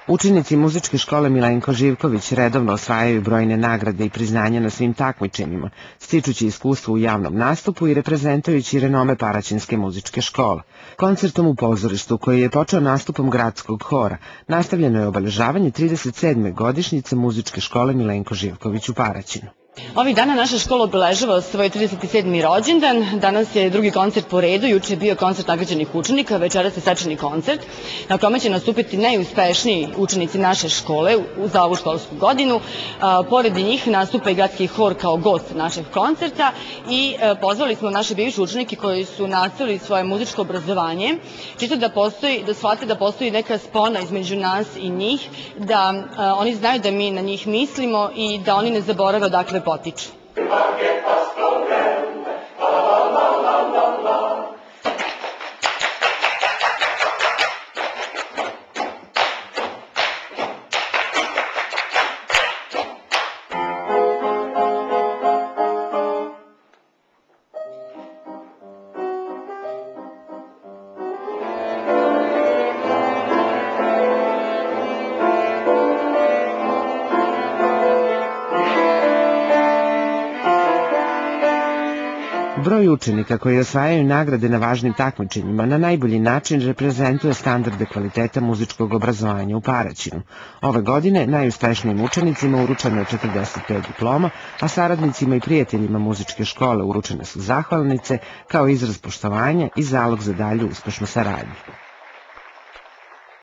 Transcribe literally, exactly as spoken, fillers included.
Učenici muzičke škole Milenko Živković redovno osvajaju brojne nagrade i priznanja na svim takmičenjima, stičući iskustvo u javnom nastupu i reprezentujući renome Paraćinske muzičke škole. Koncertom u pozorištu, koji je počeo nastupom gradskog hora, nastavljeno je obeležavanje trideset sedme godišnjice muzičke škole Milenko Živković u Paraćinu. Ovih dana naša škola obeležava svoj trideset sedmi rođendan. Danas je drugi koncert po redu, juče je bio koncert nagrađenih učenika, večeras je svečani koncert na kome će nastupiti najuspešniji učenici naše škole za ovu školsku godinu. Pored njih nastupa i gradski hor kao gost našeg koncerta i pozvali smo naše bivše učenike koji su nastavili svoje muzičko obrazovanje, čisto da postoji, da shvate da postoji neka spona između nas i njih, da oni znaju da mi na njih mislimo i da oni ne zaborave odakle potiču. Broj učenika koji osvajaju nagrade na važnim takmičenjima na najbolji način reprezentuje standarde kvaliteta muzičkog obrazovanja u Paraćinu. Ove godine najuspešnijim učenicima uručeno je četrdeset pet diploma, a saradnicima i prijateljima muzičke škole uručene su zahvalnice kao izraz poštovanja i zalog za dalju uspešnu saradnju.